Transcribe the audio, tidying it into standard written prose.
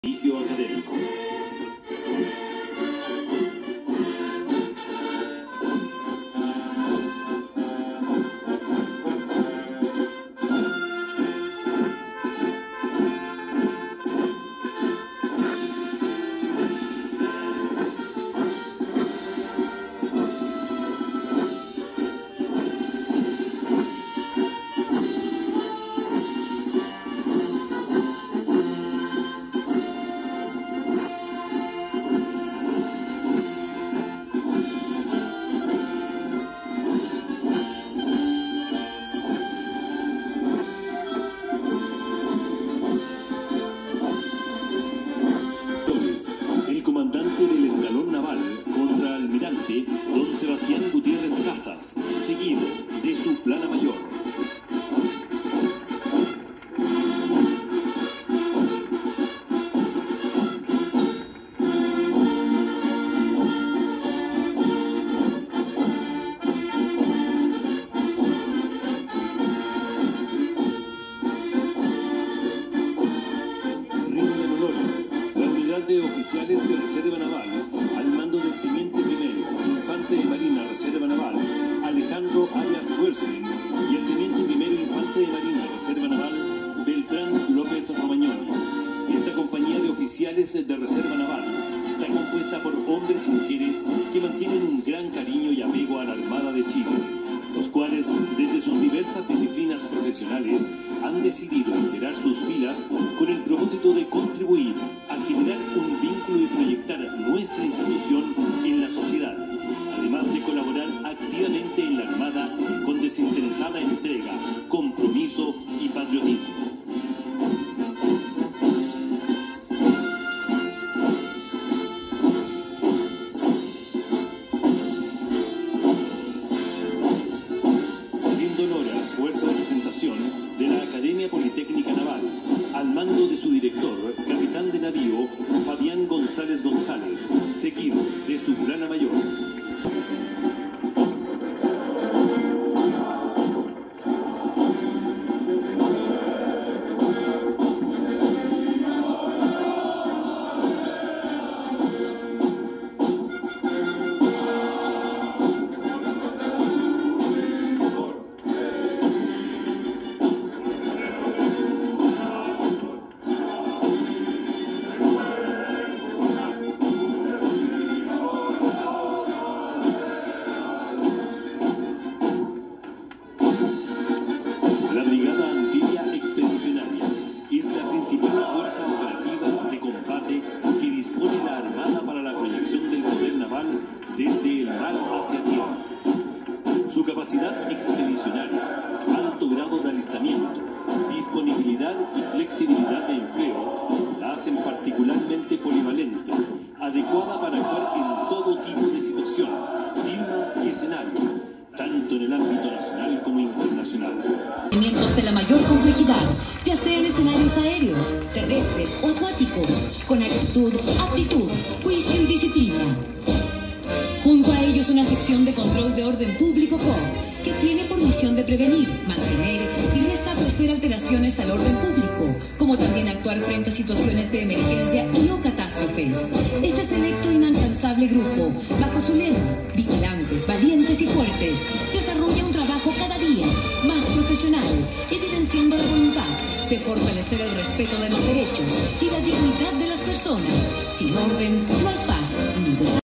Colegio Académico. El comandante del escalón naval, contraalmirante don Sebastián Gutiérrez Casas, seguido de su plana mayor. De oficiales de Reserva Naval, al mando del Teniente Primero, Infante de Marina Reserva Naval, Alejandro Arias Huersen, y el Teniente Primero Infante de Marina Reserva Naval, Beltrán López Romagnoni. Esta compañía de oficiales de Reserva Naval está compuesta por hombres y mujeres que mantienen un gran cariño y apego a la Armada de Chile, los cuales, desde sus diversas disciplinas profesionales, han decidido integrar sus filas con el propósito de contribuir a generar un vínculo y proyectar nuestra institución en la sociedad, además de colaborar activamente en la Armada con desinteresada entrega, compromiso y patriotismo. Fuerza de presentación de la Academia Politécnica Naval, al mando de su director, capitán de navío Fabián González González, seguido de su plana mayor. La Brigada Anfibia Expedicionaria es la principal fuerza operativa de combate que dispone la Armada para la proyección del poder naval desde el mar hacia tierra. Su capacidad expedicionaria, alto grado de alistamiento, disponibilidad y flexibilidad de empleo la hacen particularmente polivalente, adecuada para actuar en todo tipo de situación, clima y escenario, tanto en el ámbito nacional como internacional. De la mayor complejidad, ya sea en escenarios aéreos, terrestres o acuáticos, con actitud, aptitud, juicio y disciplina. Junto a ellos una sección de control de orden público COP, que tiene por misión de prevenir, mantener y restablecer alteraciones al orden público, como también actuar frente a situaciones de emergencia y o catástrofes. Este selecto e inalcanzable grupo, bajo su lema, vigilantes, valientes y fuertes, desarrolla un trabajo cada día más profesional, evidenciando la voluntad de fortalecer el respeto de los derechos y la dignidad de las personas. Sin orden, no hay paz.